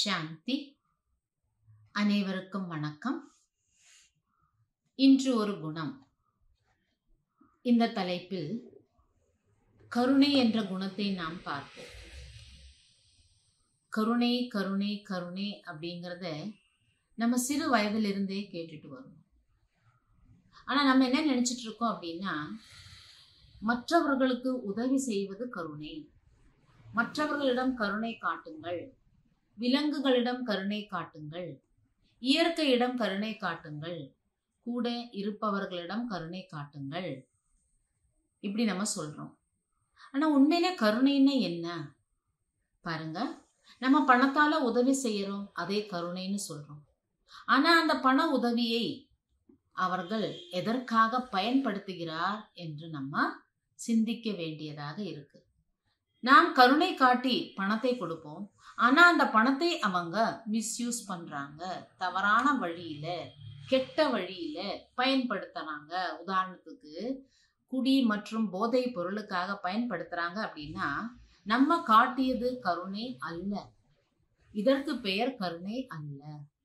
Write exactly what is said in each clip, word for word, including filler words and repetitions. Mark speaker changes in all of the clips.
Speaker 1: சாந்தி. அனைவருக்கும் வணக்கம். இன்று ஒரு குணம். இந்த தலைப்பில் கருணை என்ற குணத்தை நாம் பார்ப்போம். கருணை கருணை கருணை அப்படிங்கிறத நம்ம சிறு வயதிலிருந்தே கேட்டுட்டு வரோம். ஆனா நம்ம என்ன நினைச்சிட்டு இருக்கோம் அப்படின்னா, மற்றவர்களுக்கு உதவி செய்வது கருணை, மற்றவர்களிடம் கருணை காட்டுங்கள், விலங்குகளிடம் கருணை காட்டுங்கள், இயற்கையிடம் கருணை காட்டுங்கள், கூட இருப்பவர்களிடம் கருணை காட்டுங்கள், இப்படி நம்ம சொல்றோம். ஆனா உண்மையிலே கருணைன்னா என்ன பாருங்க. நம்ம பணத்தால உதவி செய்யறோம், அதே கருணைன்னு சொல்றோம். ஆனா அந்த பண உதவியை அவர்கள் எதற்காக பயன்படுத்துகிறார் என்று நம்ம சிந்திக்க வேண்டியதாக இருக்கு. நாம் கருணை காட்டி பணத்தை கொடுப்போம், ஆனா அந்த பணத்தை அவங்க மிஸ்யூஸ் பண்றாங்க, தவறான வழியில கெட்ட வழியில பயன்படுத்துறாங்க. உதாரணத்துக்கு குடி மற்றும் போதை பொருளுக்காக பயன்படுத்துறாங்க அப்படின்னா நம்ம காட்டியது கருணை அல்ல, இதற்கு பெயர் கருணை அல்ல.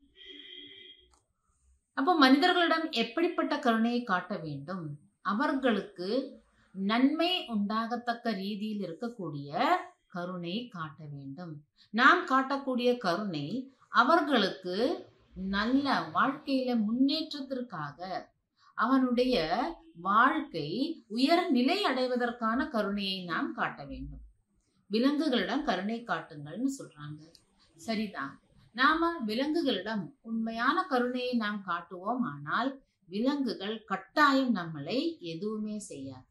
Speaker 1: அப்போ மனிதர்களிடம் எப்படிப்பட்ட கருணையை காட்ட வேண்டும்? அவர்களுக்கு நன்மை உண்டாகத்தக்க ரீதியில் இருக்கக்கூடிய கருணை காட்ட வேண்டும். நாம் காட்டக்கூடிய கருணை அவர்களுக்கு நல்ல வாழ்க்கையில முன்னேற்றத்திற்காக, அவனுடைய வாழ்க்கை உயர் நிலை அடைவதற்கான கருணையை நாம் காட்ட வேண்டும். விலங்குகளிடம் கருணை காட்டுங்கள்னு சொல்றாங்க. சரிதான், நாம விலங்குகளிடம் உண்மையான கருணையை நாம் காட்டுவோம், ஆனால் விலங்குகள் கட்டாயம் நம்மளை எதுவுமே செய்யாது.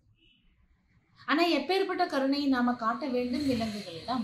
Speaker 1: ஆனா எப்பேற்பட்ட கருணையை நாம காட்ட வேண்டும் விலங்குகளிடம்?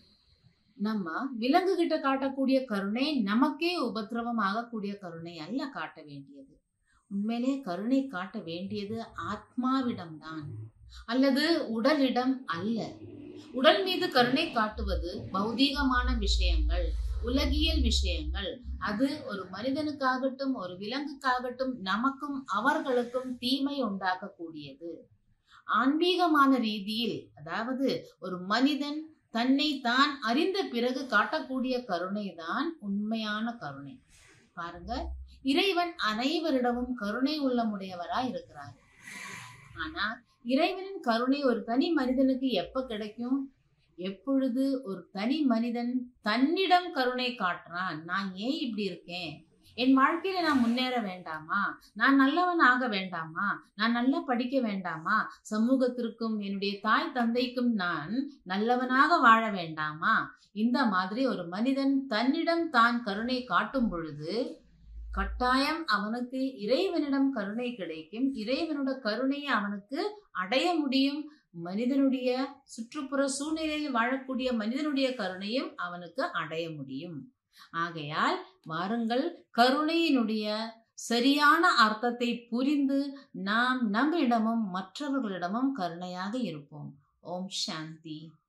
Speaker 1: நம்ம விலங்கு கிட்ட காட்டக்கூடிய கருணை நமக்கே உபத்திரவம் ஆகக்கூடிய கருணை அல்ல காட்ட வேண்டியது. உண்மையிலே கருணை காட்ட வேண்டியது ஆத்மாவிடம்தான், அல்லது உடலிடம் அல்ல. உடல் மீது கருணை காட்டுவது பௌதீகமான விஷயங்கள், உலகியல் விஷயங்கள். அது ஒரு மனிதனுக்காகட்டும் ஒரு விலங்குக்காகட்டும் நமக்கும் அவர்களுக்கும் தீமை உண்டாக்கக்கூடியது. ஆன்மீகமான ரீதியில், அதாவது ஒரு மனிதன் தன்னை தான் அறிந்த பிறகு காட்டக்கூடிய கருணை தான் உண்மையான கருணை. பாருங்க, இறைவன் அனைவரிடமும் கருணை உள்ளமுடையவராய் இருக்கிறார். ஆனா இறைவனின் கருணை ஒரு தனி மனிதனுக்கு எப்ப கிடைக்கும்? எப்பொழுது ஒரு தனி மனிதன் தன்னிடம் கருணை காட்டுறான். நான் ஏன் இப்படி இருக்கேன்? என் வாழ்க்கையில நான் முன்னேற வேண்டாமா? நான் நல்லவன் ஆக வேண்டாமா? நான் நல்லா படிக்க வேண்டாமா? சமூகத்திற்கும் என்னுடைய தாய் தந்தைக்கும் நான் நல்லவனாக வாழ வேண்டாமா? இந்த மாதிரி ஒரு மனிதன் தன்னிடம் தான் கருணை காட்டும் பொழுது கட்டாயம் அவனுக்கு இறைவனிடம் கருணை கிடைக்கும். இறைவனோட கருணையை அவனுக்கு அடைய முடியும். மனிதனுடைய சுற்றுப்புற சூழ்நிலையில் வாழக்கூடிய மனிதனுடைய கருணையும் அவனுக்கு அடைய முடியும். ஆகையால் வாருங்கள், கருணையினுடைய சரியான அர்த்தத்தை புரிந்து நாம் நம்மிடமும் மற்றவர்களிடமும் கருணையாக இருப்போம். ஓம் சாந்தி.